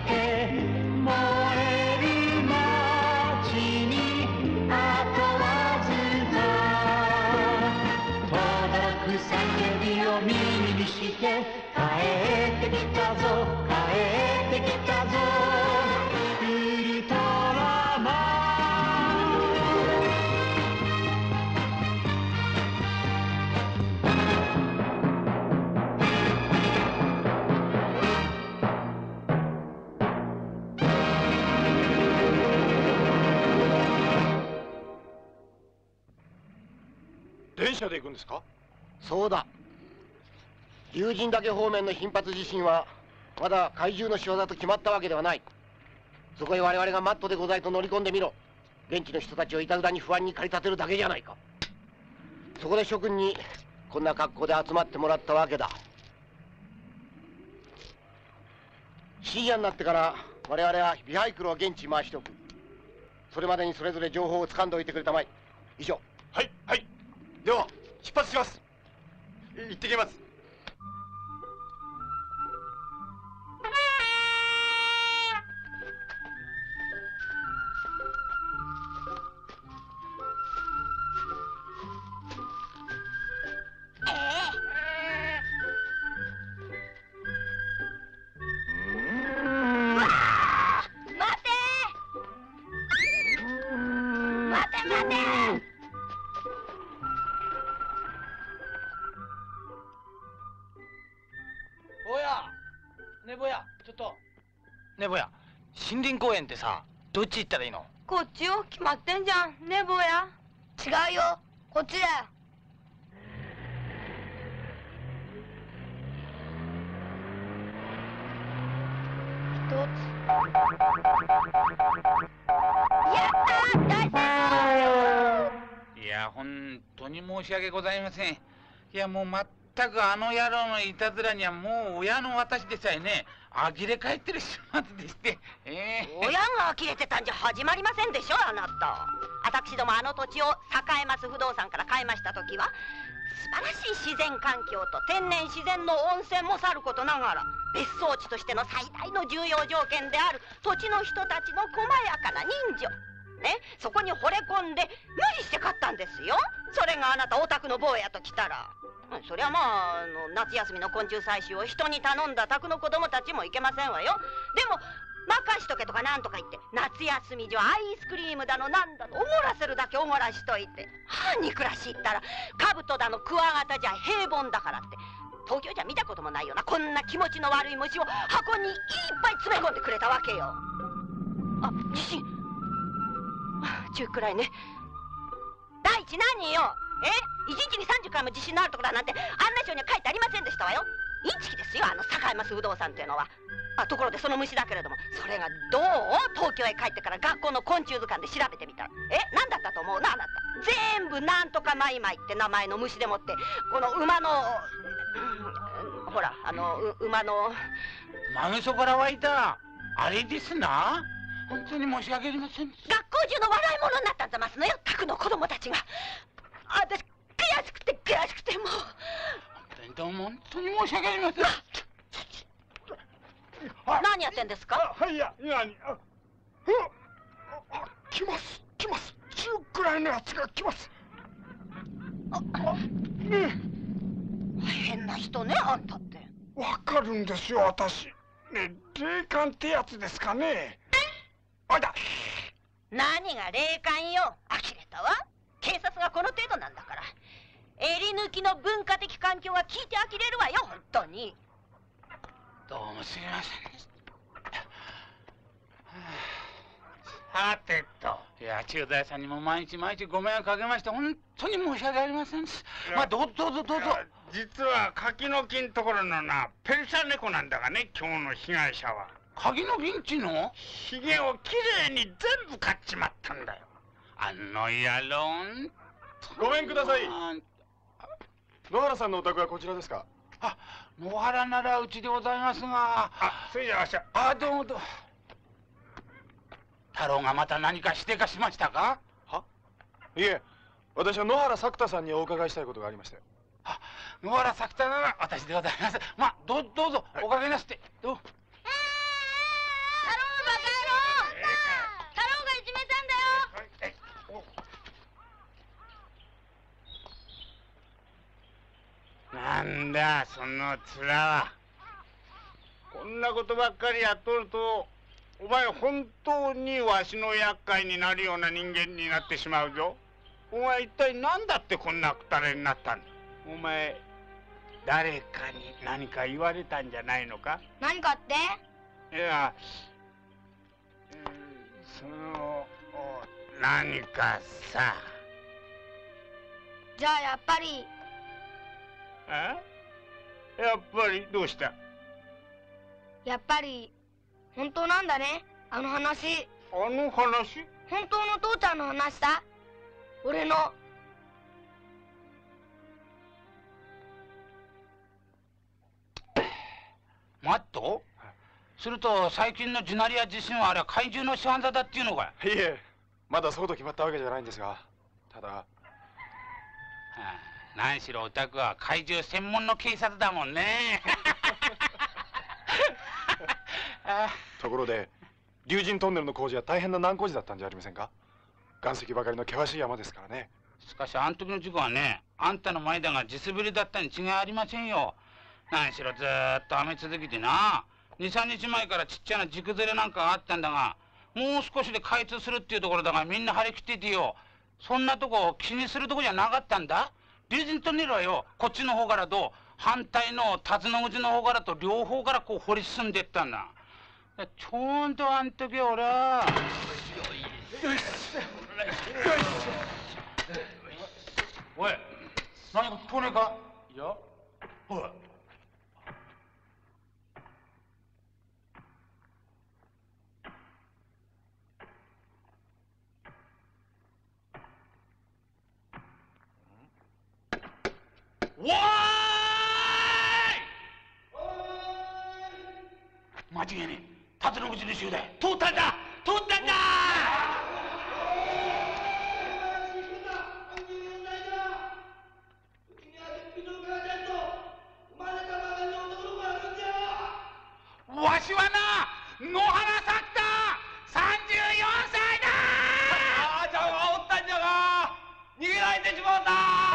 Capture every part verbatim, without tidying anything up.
て燃える街にあとわずか届く叫びを耳にして帰ってきたぞ帰ってきたぞウルトラマン電車で行くんですか？ そうだ。竜神岳方面の頻発地震はまだ怪獣の仕業と決まったわけではない。そこへ我々がマットでございと乗り込んでみろ。現地の人たちをいたずらに不安に駆り立てるだけじゃないか。そこで諸君にこんな格好で集まってもらったわけだ。深夜になってから我々はビハイクルを現地に回しておく。それまでにそれぞれ情報を掴んでおいてくれたまえ。以上。 はいはい。では出発します。行ってきます。 ねぼや、森林公園ってさ、どっち行ったらいいの？ こっちよ、決まってんじゃん、ねぼや。 違うよ、こっちだよ。一つ。やったー、大成功。 いや、本当に申し訳ございません。いや、もう全くあの野郎のいたずらにはもう親の私でさえね、呆れ返ってる始末でして、えー、 親が呆れてたんじゃ始まりませんでしょ、あなた。私どもあの土地を栄ます不動産から買いました時は素晴らしい自然環境と天然自然の温泉もさることながら別荘地としての最大の重要条件である土地の人たちの細やかな人情ね、そこに惚れ込んで無理して買ったんですよ。それがあなたオタクの坊やと来たら、そりゃまあ、あの夏休みの昆虫採集を人に頼んだ宅の子供たちもいけませんわよ。でも任しとけとかなんとか言って夏休み中アイスクリームだのなんだのおごらせるだけおごらしといて、はあ、に暮らし行ったらカブトだのクワガタじゃ平凡だからって東京じゃ見たこともないようなこんな気持ちの悪い虫を箱にいっぱい詰め込んでくれたわけよ。あ、地震中くらいね。第一何よ、え一日にさんじゅっかいも地震のあるところなんて案内書には書いてありませんでしたわよ。インチキですよ、あの栄ます不動産っていうのは。あ、ところでその虫だけれども、それがどう東京へ帰ってから学校の昆虫図鑑で調べてみたら、え何だったと思うなあなた。全部なんとかマイマイって名前の虫でもって、この馬の、うん、ほらあの馬の真ぐそから湧いたあれですな。本当に申し訳ありません。 学校中の笑い物になったんざますのよ、宅の子供たちが。私悔しくて悔しくてもう。 どうも本当に申し訳ありません。 何やってんですか？ はいや、何あ、あ、来ます来ます。中くらいのやつが来ます。 あ、ねえ、変な人ね、あんたって。 わかるんですよ、私。ね、霊感ってやつですかね。あいだ。 何が霊感よ、呆れたわ。警察がこの程度なんだから。襟抜きの文化的環境が聞いて呆れるわよ、本当に。 どうもすみませんでした。はてと、いや中大さんにも毎日毎日ご迷惑かけまして本当に申し訳ありませんです。まあどうぞどうぞどうぞ。 実は柿の木のところのなペルシャ猫なんだがね、今日の被害者は。 柿の木んちのひげをきれいに全部刈っちまったんだよ、あの野郎。 ごめんください。野原さんのお宅はこちらですか？ あ、野原ならうちでございますが。 あ、それじゃあしゃ。 あ、どうもどうも。太郎がまた何かしてかしましたか？ は？いえ、私は野原作太さんにお伺いしたいことがありまして。 あ、野原作太なら私でございます。まあ、どうどうぞおかけなすって。どう。 なんだその面は。こんなことばっかりやっとるとお前本当にわしの厄介になるような人間になってしまうぞ。お前一体何だってこんなくたれになったんだ。お前誰かに何か言われたんじゃないのか。 何かって？ いや、えーその何かさ。 じゃあやっぱり。 え？やっぱりどうした？ やっぱり本当なんだね、あの話。 あの話？ 本当の父ちゃんの話さ。俺の。 マット？すると最近の地鳴りや地震はあれは怪獣の仕業だっていうのかい？ いえ、まだそうと決まったわけじゃないんですが、ただ、 はあ、何しろお宅は怪獣専門の警察だもんね。 ところで竜神トンネルの工事は大変な難工事だったんじゃありませんか。岩石ばかりの険しい山ですからね。 しかしあん時の事故はね、あんたの前だが地滑りだったに違いありませんよ。何しろずーっと雨続きでな、にさんにちまえからちっちゃな地崩れなんかがあったんだが、もう少しで開通するっていうところだがみんな張り切っていてよ、そんなとこ気にするとこじゃなかったんだ。竜神トンネルはよ、こっちの方からと反対の辰野口の方からと両方からこう掘り進んでいったんだ。ちょうどあん時は俺はおい、何か聞こえねえか？いや、おい。おーい！間違いねえ。辰野口の集団通ったんだ！通ったんだ！わしはな、野原作太さんじゅうよんさいだ！ああ、じゃあおったんじゃが逃げられてしまうた！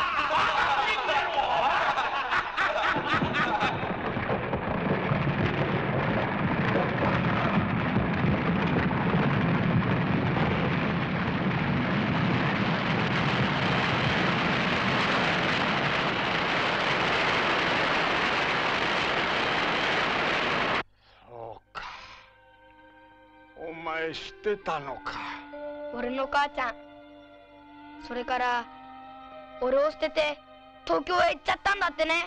お前知ってたのか。 俺の母ちゃん、それから俺を捨てて東京へ行っちゃったんだってね。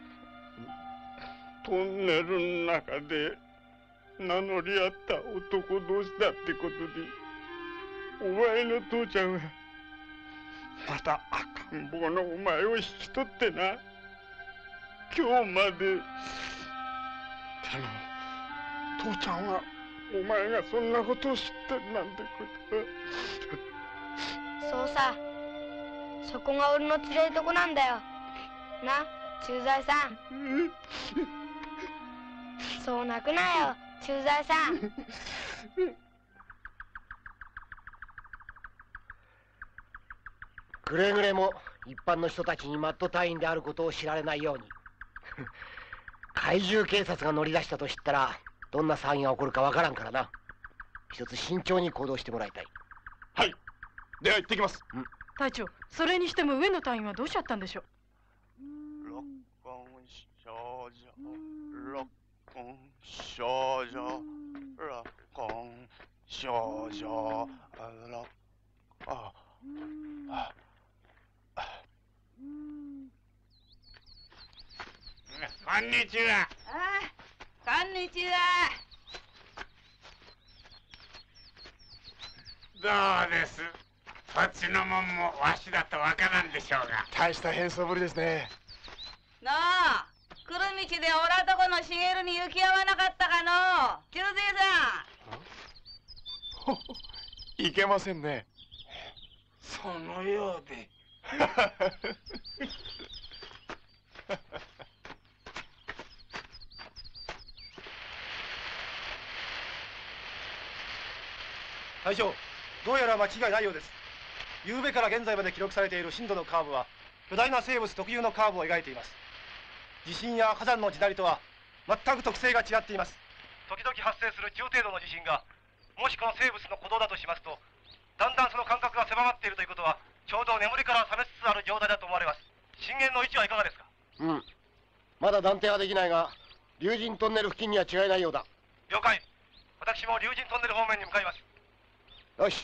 トンネルの中で名乗り合った男同士だってことで、お前の父ちゃんはまた赤ん坊のお前を引き取ってな、今日まで。でも父ちゃんはお前がそんなことを知ってるなんてことは。 そうさ、そこが俺の連れるとこなんだよな、駐在さん。そう泣くなよ、駐在さん。 くれぐれも一般の人たちにマット隊員であることを知られないように。怪獣警察が乗り出したと知ったらどんな騒ぎが起こるかわからんからな。一つ慎重に行動してもらいたい。 はい、では行ってきます。 うん、 隊長、それにしても上野隊員はどうしちゃったんでしょう。 六根少女、六根少女、六根少女、六ああこんにちは。 あ、こんにちは。 どうです？こっちのもんもわしだとわからんでしょうが。 大した変装ぶりですね。 なあ、来る道でおらとこの茂に行き合わなかったかのう、中勢さん。 いけませんね。 そのようで。 隊長、どうやら間違いないようです。昨べから現在まで記録されている震度のカーブは巨大な生物特有のカーブを描いています。 地震や火山の地鳴りとは全く特性が違っています。時々発生する中程度の地震がもしこの生物の鼓動だとしますと、だんだんその間隔が狭まっているということはちょうど眠りから覚めつつある状態だと思われます。震源の位置はいかがですか？ うん、まだ断定はできないが竜神トンネル付近には違いないようだ。 了解。私も竜神トンネル方面に向かいます。 よし。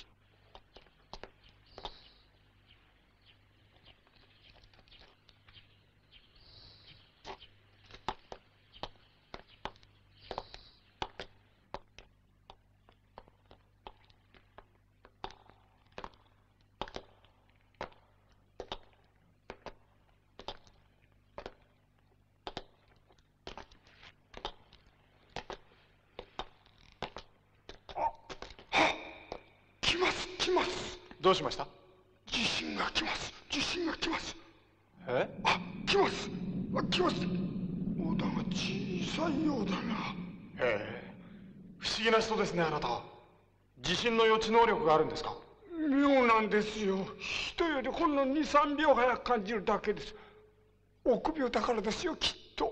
どうしました？ 地震が来ます。地震が来ます。 え？ あ、来ます。あ、来ます。おだが小さいようだな。 へえ、不思議な人ですね、あなた。地震の予知能力があるんですか？ 妙なんですよ。人よりほんのに、さんびょう早く感じるだけです。臆病だからですよ、きっと。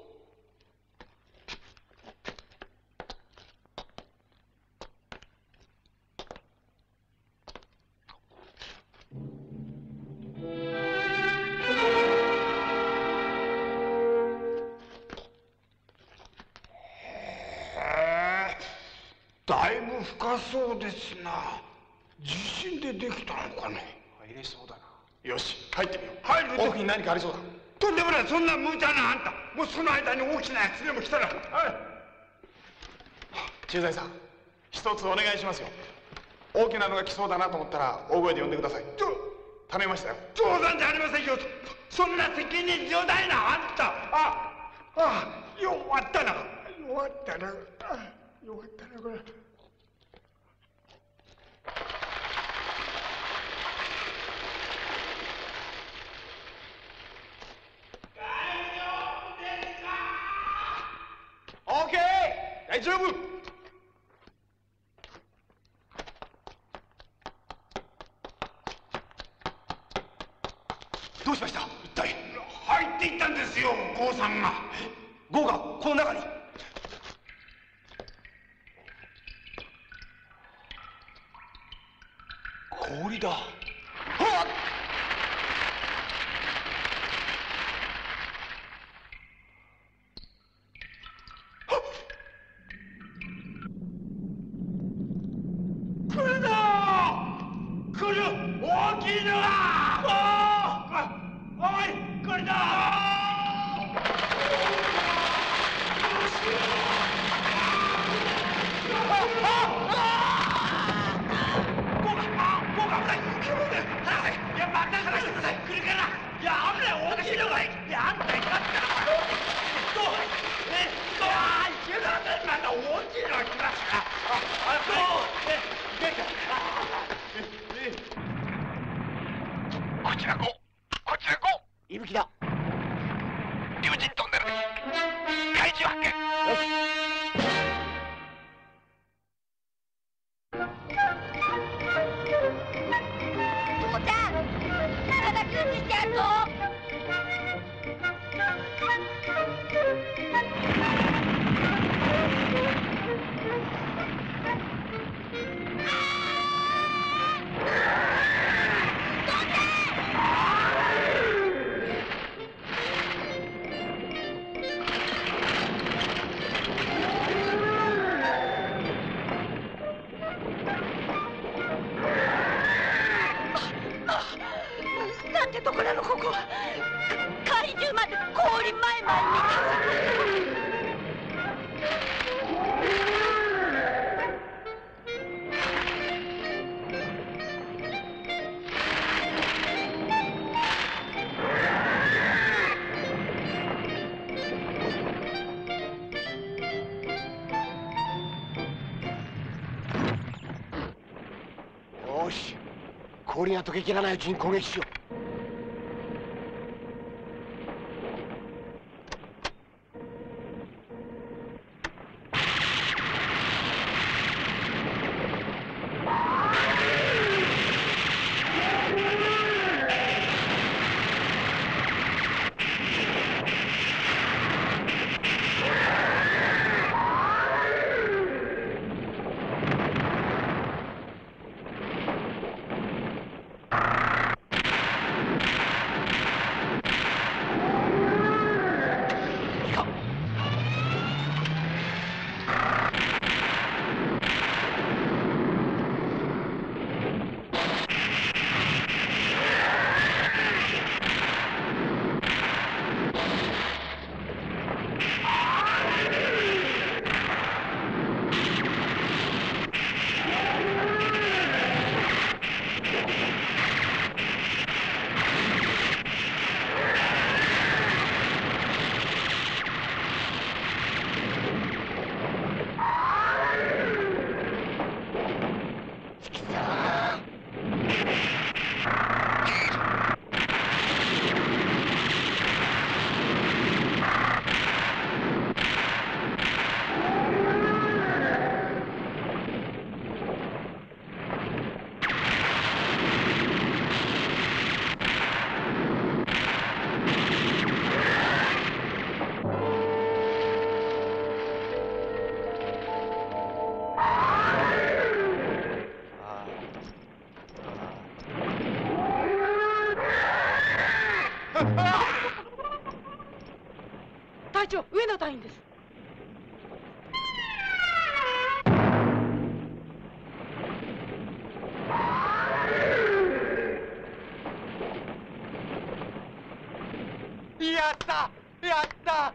だいぶ深そうですな。地震でできたのかな。 入れそうだな。よし、入ってみよう。 入ると奥に何かありそうだ。 とんでもない。そんな無茶なあんた。もうその間に大きなやつでも来たら。はい。 駐在さん、一つお願いしますよ。大きなのが来そうだなと思ったら大声で呼んでください。 ちょ頼みましたよ。 冗談じゃありませんよ。そんな責任重大なあんた。ああ、弱ったな。弱ったな。弱ったなこれ。 オーケー、大丈夫。 どうしました？一体。入っていったんですよ、郷さんが。 郷がこの中に。 氷だ。はっ！ 来るぞ！来る！大きいのが！おい！来るぞ！ こちらここちらこいぶきだ。 竜神トンネル怪獣発見。 よし。 父ちゃん、体崩してやるぞ。なんてとこなのここは。怪獣まで氷前々に。 よし、氷が溶けきらないうちに攻撃しよう。 隊長、上野隊員です。 やったやった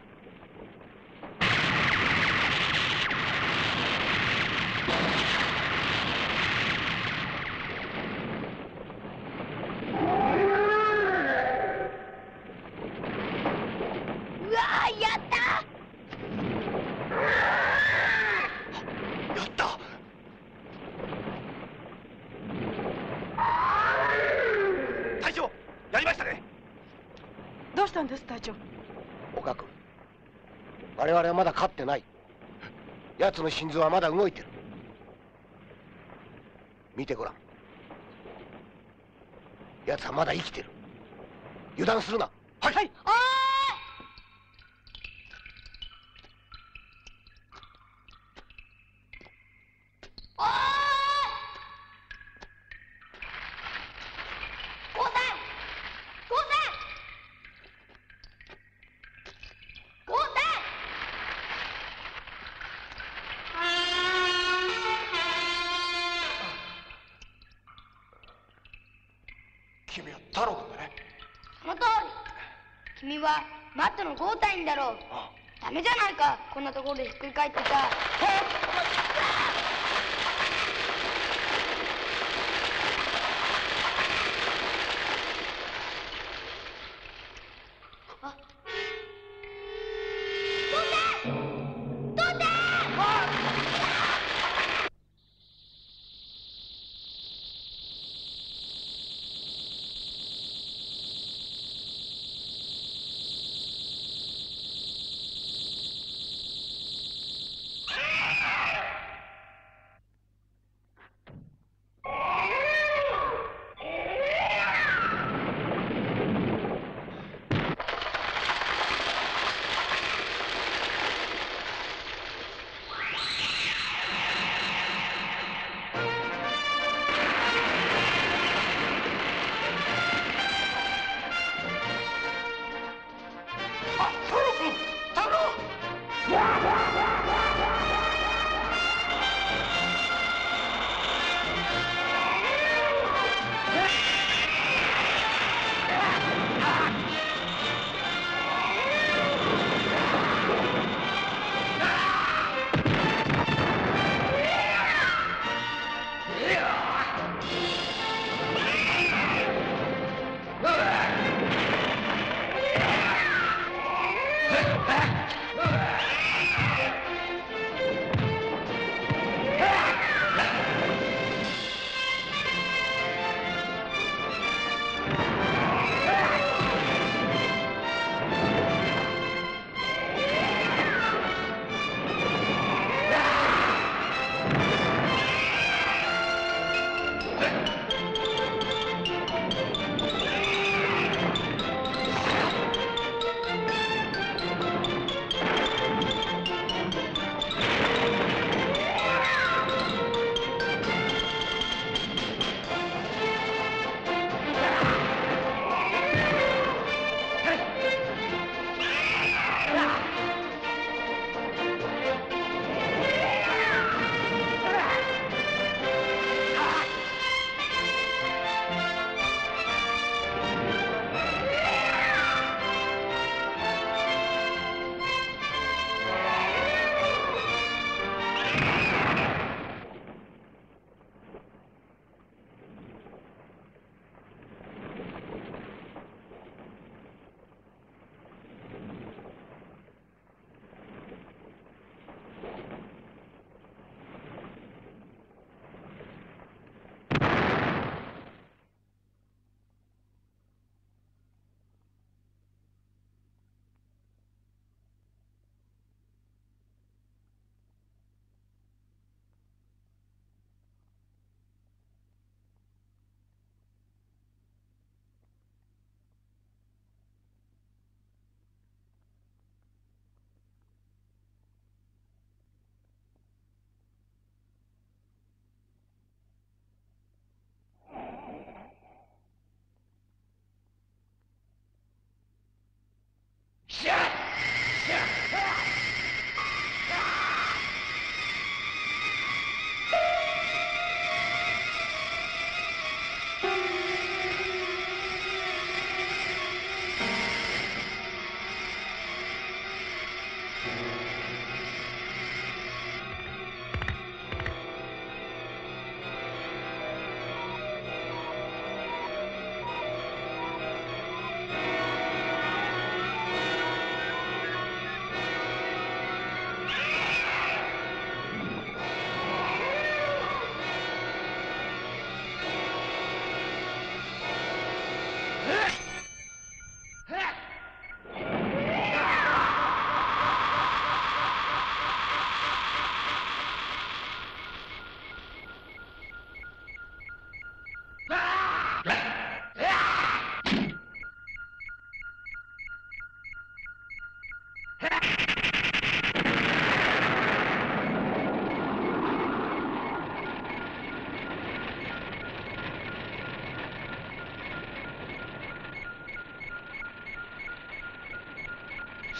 うわー、やったやった隊長、やりましたね。 どうしたんです、隊長？ 岡君、我々はまだ勝ってない。奴の心臓はまだ動いてる。見てごらん。奴はまだ生きてる。油断するな。 はい、はい、 おーい。おーい。交代。交代。交代。 君は太郎君だね。 その通り。君はマットの豪隊員だろう。ダメじゃないか、こんなところでひっくり返ってた。あ、飛んで飛んで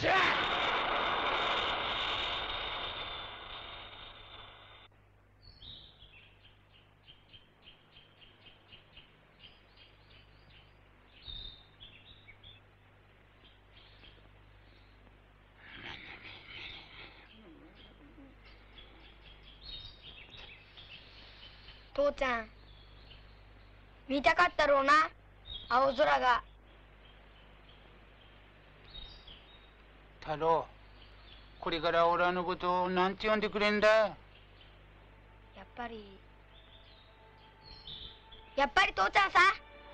しゃ父ちゃん見たかったろうな青空が。 太郎、これから俺らのことをなんて呼んでくれんだ？ やっぱりやっぱり父ちゃんさ。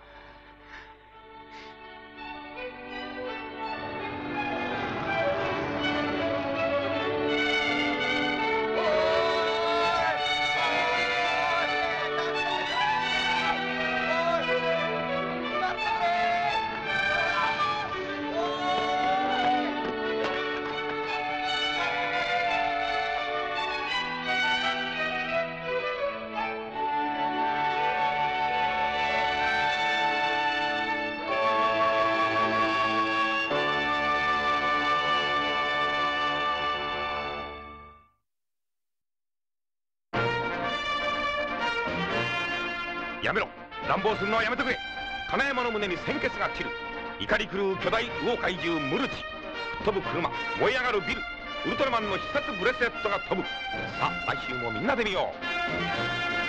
やめろ。乱暴するのはやめてくれ。金山の胸に鮮血が散る。怒り狂う巨大魚怪獣ムルチ。吹っ飛ぶ車、燃え上がるビル、ウルトラマンの必殺ブレスレットが飛ぶ。さあ来週もみんなで見よう。